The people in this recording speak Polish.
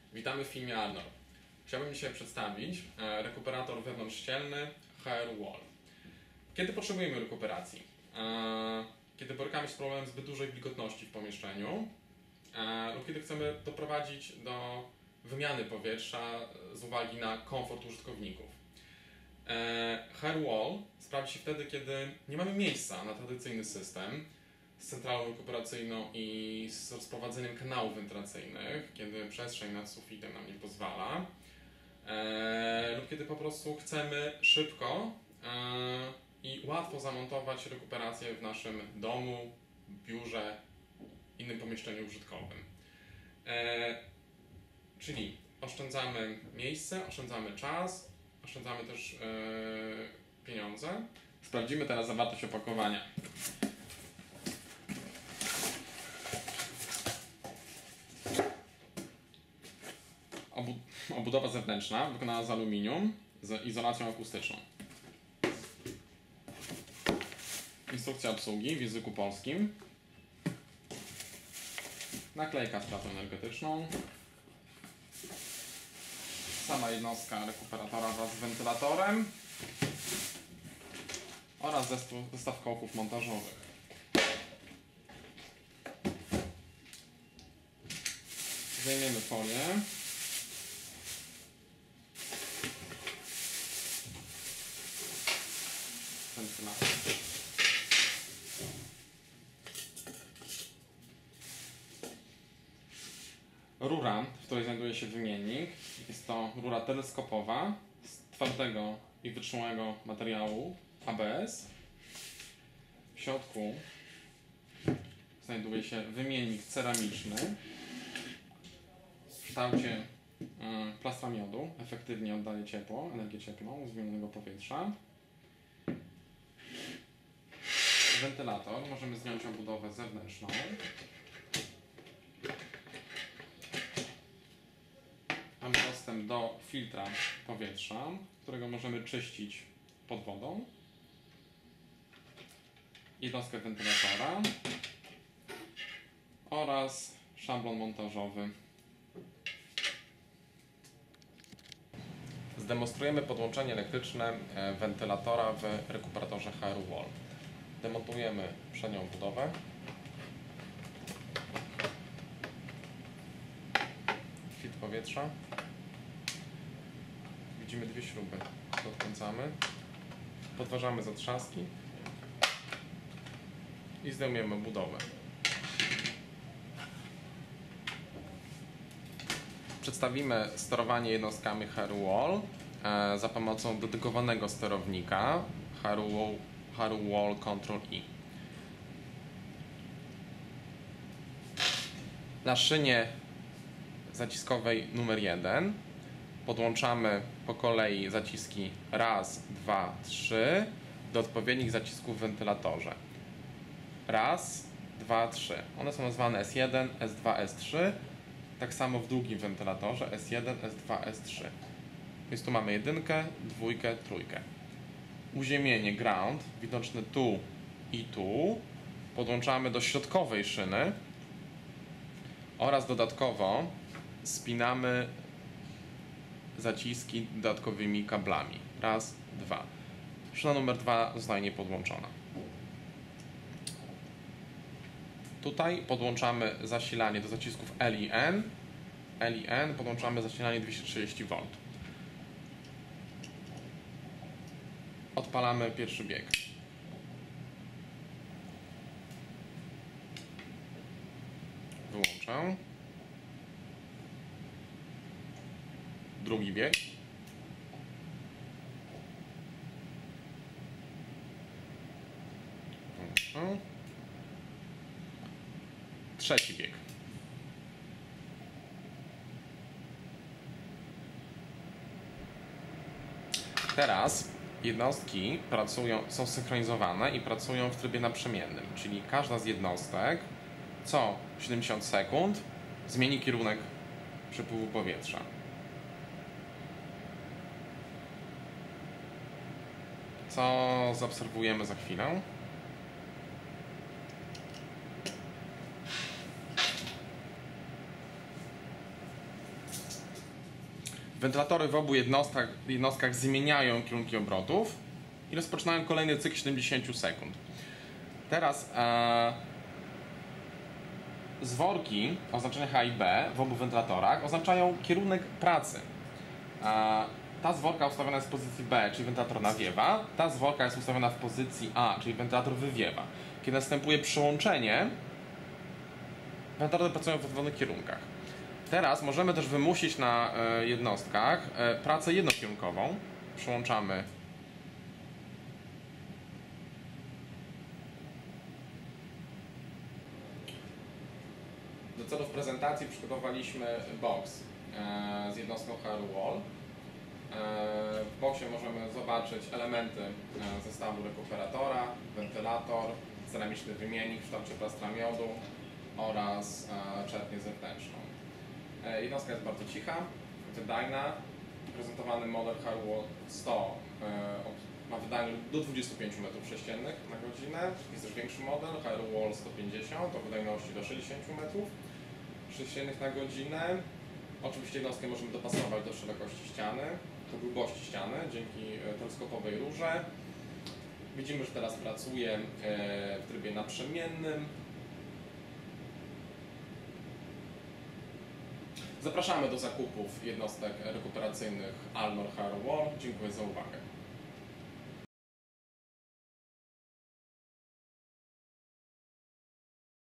Witamy w filmie Arnold. Chciałbym dzisiaj przedstawić rekuperator wewnątrzścielny HR Wall. Kiedy potrzebujemy rekuperacji? Kiedy borykamy się z problemem zbyt dużej wilgotności w pomieszczeniu lub kiedy chcemy doprowadzić do wymiany powietrza z uwagi na komfort użytkowników. HR Wall sprawdzi się wtedy, kiedy nie mamy miejsca na tradycyjny system z centralą rekuperacyjną i z rozprowadzeniem kanałów wentylacyjnych, kiedy przestrzeń nad sufitem nam nie pozwala, lub kiedy po prostu chcemy szybko i łatwo zamontować rekuperację w naszym domu, biurze, innym pomieszczeniu użytkowym. Czyli oszczędzamy miejsce, oszczędzamy czas, oszczędzamy też pieniądze. Sprawdzimy teraz zawartość opakowania. Obudowa zewnętrzna wykonana z aluminium z izolacją akustyczną. Instrukcja obsługi w języku polskim. Naklejka z pracą energetyczną. Sama jednostka rekuperatora wraz z wentylatorem oraz zestaw kołków montażowych. Zdejmiemy folię. Rura, w której znajduje się wymiennik, jest to rura teleskopowa z twardego i wytrzymałego materiału ABS. W środku znajduje się wymiennik ceramiczny w kształcie plastra miodu. Efektywnie oddaje ciepło, energię cieplną z wymienionego powietrza. Wentylator. Możemy zdjąć obudowę zewnętrzną. Mamy dostęp do filtra powietrza, którego możemy czyścić pod wodą. Jednostkę wentylatora oraz szablon montażowy. Zdemonstrujemy podłączenie elektryczne wentylatora w rekuperatorze HR Wall. Demontujemy przednią obudowę. Filtr powietrza. Widzimy dwie śruby. Odkręcamy. Podważamy zatrzaski i zdejmujemy budowę. Przedstawimy sterowanie jednostkami HR Wall za pomocą dedykowanego sterownika HR Wall Control E. Na szynie zaciskowej numer 1 podłączamy po kolei zaciski raz, 2, 3 do odpowiednich zacisków w wentylatorze. Raz, 2, 3. One są nazwane S1, S2, S3. Tak samo w drugim wentylatorze S1, S2, S3. Więc tu mamy jedynkę, dwójkę, trójkę. Uziemienie ground, widoczne tu i tu, podłączamy do środkowej szyny oraz dodatkowo spinamy zaciski dodatkowymi kablami. Raz, dwa. Szyna numer 2 zostaje niepodłączona. Tutaj podłączamy zasilanie do zacisków L i N. L i N podłączamy zasilanie 230 V. Odpalamy pierwszy bieg. Wyłączę. Drugi bieg. Wyłączę. Trzeci bieg. Teraz jednostki są synchronizowane i pracują w trybie naprzemiennym, czyli każda z jednostek co 70 sekund zmieni kierunek przepływu powietrza. Co zaobserwujemy za chwilę. Wentylatory w obu jednostkach zmieniają kierunki obrotów i rozpoczynają kolejny cykl 70 sekund. Teraz zworki oznaczone H i B w obu wentylatorach oznaczają kierunek pracy. Ta zworka ustawiona jest w pozycji B, czyli wentylator nawiewa, ta zworka jest ustawiona w pozycji A, czyli wentylator wywiewa. Kiedy następuje przyłączenie, wentylatory pracują w odwrotnych kierunkach. Teraz możemy też wymusić na jednostkach pracę jednokierunkową. Przyłączamy do celów prezentacji przygotowaliśmy box z jednostką HR Wall. W boxie możemy zobaczyć elementy zestawu rekuperatora, wentylator, ceramiczny wymiennik w kształcie plastra miodu oraz czerpnię zewnętrzną. Jednostka jest bardzo cicha, wydajna. Prezentowany model HR Wall 100 ma wydajność do 25 m3 na godzinę. Jest też większy model HR Wall 150 o wydajności do 60 m3 na godzinę. Oczywiście jednostkę możemy dopasować do szerokości ściany, do grubości ściany dzięki teleskopowej rurze. Widzimy, że teraz pracuje w trybie naprzemiennym. Zapraszamy do zakupów jednostek rekuperacyjnych Alnor HR Wall. Dziękuję za uwagę.